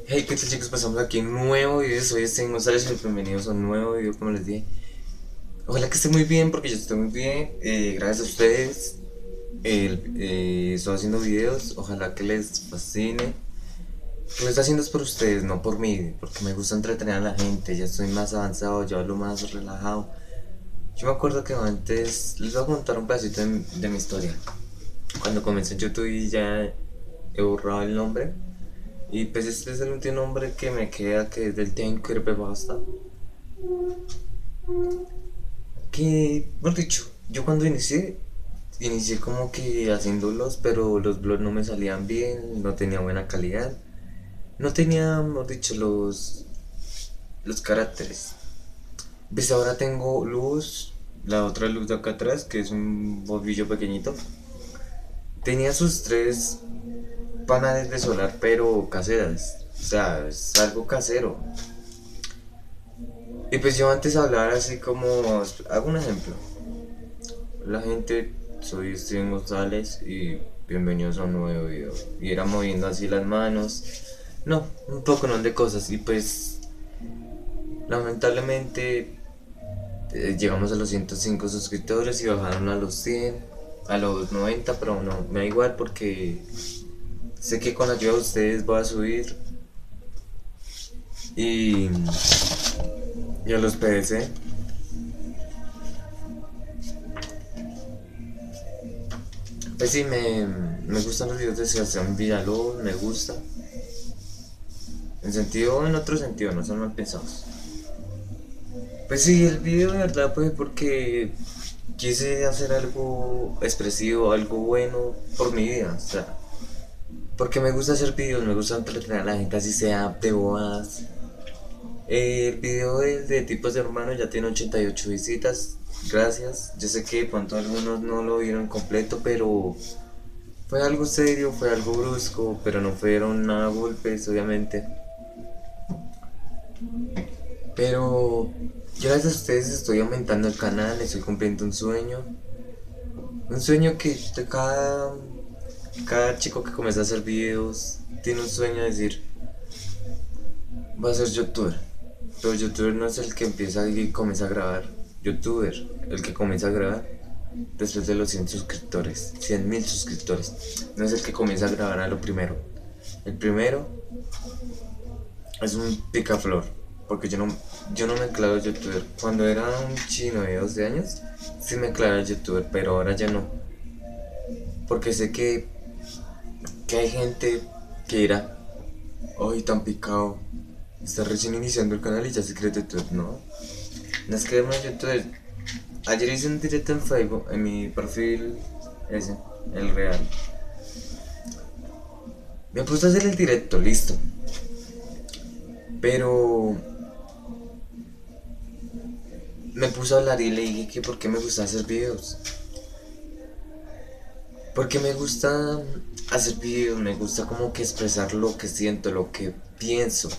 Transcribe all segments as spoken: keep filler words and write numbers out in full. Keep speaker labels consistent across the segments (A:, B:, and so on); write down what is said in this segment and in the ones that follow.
A: Hey, ¿qué tal chicos? Pasamos aquí un nuevo video, soy Steven González y bienvenidos a un nuevo video, como les dije. Ojalá que esté muy bien, porque yo estoy muy bien, eh, gracias a ustedes. El- eh, estoy haciendo videos, ojalá que les fascine. Lo que estoy haciendo es por ustedes, no por mí, porque me gusta entretener a la gente, ya estoy más avanzado, yo hablo más relajado. Yo me acuerdo que antes, les voy a contar un pedacito de, de mi historia. Cuando comencé en YouTube y ya he borrado el nombre. Y pues este es el último nombre que me queda, que es del Ten Creepypasta. Que, por dicho, yo cuando inicié, inicié como que haciéndolos, pero los blogs no me salían bien, no tenía buena calidad, no tenía, mejor dicho, los, los caracteres. Pues ahora tengo luz, la otra luz de acá atrás, que es un bombillo pequeñito. Tenía sus tres paneles de solar, pero caseras. O sea, es algo casero. Y pues yo antes hablaba así como, hago un ejemplo. La gente, soy Steven González y bienvenidos a un nuevo video. Y era moviendo así las manos. No, un poco no de cosas. Y pues, lamentablemente, eh, llegamos a los ciento cinco suscriptores y bajaron a los cien, a los noventa, pero no, me da igual porque sé que con la ayuda de ustedes voy a subir. Y, y a los P D C. Pues sí, me, me gustan los videos de Sebastián Villalobos, me gusta. En sentido, en otro sentido, no son mal pensados. Pues sí, el video de verdad pues porque quise hacer algo expresivo, algo bueno por mi vida, o sea, porque me gusta hacer videos, me gusta entretener a la gente así sea de bodas. Eh, el video de, de tipos de hermanos ya tiene ochenta y ocho visitas, gracias. Yo sé que de pronto algunos no lo vieron completo, pero fue algo serio, fue algo brusco, pero no fueron nada golpes, obviamente. Pero gracias a ustedes estoy aumentando el canal, estoy cumpliendo un sueño. Un sueño que cada, cada chico que comienza a hacer videos tiene un sueño de decir, va a ser youtuber. Pero youtuber no es el que empieza y comienza a grabar. Youtuber, el que comienza a grabar después de los cien suscriptores, cien mil suscriptores. No es el que comienza a grabar a lo primero. El primero es un picaflor, porque yo no, yo no me declaro youtuber. Cuando era un chino de doce años, sí me declaraba youtuber, pero ahora ya no. Porque sé que, que hay gente que dirá, ay, tan picado, está recién iniciando el canal y ya se cree youtuber. No, no es creerme youtuber. Ayer hice un directo en Facebook, en mi perfil ese, el real. Me puse a hacer el directo, listo. Pero me puse a hablar y le dije que por qué me gusta hacer videos. Porque me gusta hacer videos, me gusta como que expresar lo que siento, lo que pienso.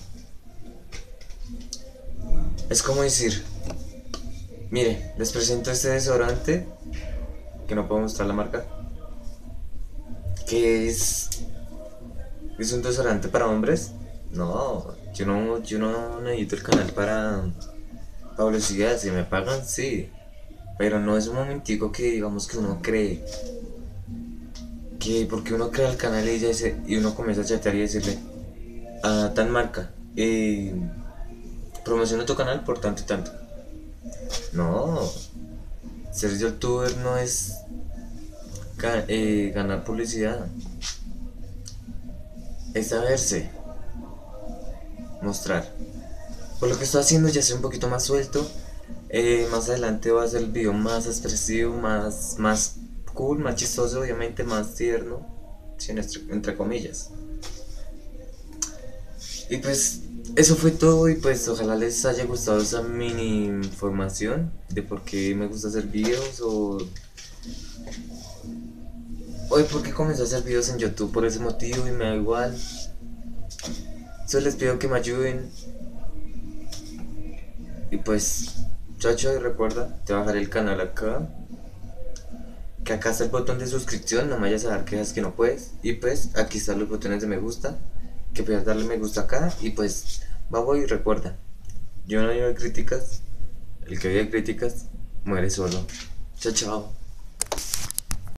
A: Es como decir, mire, les presento este desodorante, que no puedo mostrar la marca, que es, es un desodorante para hombres. No, yo no, yo no necesito el canal para publicidad, si me pagan, sí. Pero no es un momentico que digamos que uno cree que porque uno crea el canal y, ya dice, y uno comienza a chatear y decirle a tal marca, eh, promociona tu canal por tanto y tanto. No, ser youtuber no es ga- eh, ganar publicidad, es saberse mostrar. Por lo que estoy haciendo ya soy un poquito más suelto. Eh, más adelante va a ser el video más expresivo, más, más cool, más chistoso, obviamente más tierno, sin estre- entre comillas. Y pues eso fue todo y pues ojalá les haya gustado esa mini información de por qué me gusta hacer videos o, o de por qué comencé a hacer videos en YouTube por ese motivo y me da igual. Solo les pido que me ayuden y pues chacho, y recuerda, te bajaré el canal acá, que acá está el botón de suscripción, no me vayas a dar quejas que no puedes, y pues aquí están los botones de me gusta que puedas darle me gusta acá y pues vamos y recuerda, yo no vivo de críticas, el que vive de críticas muere solo. Chao, chao.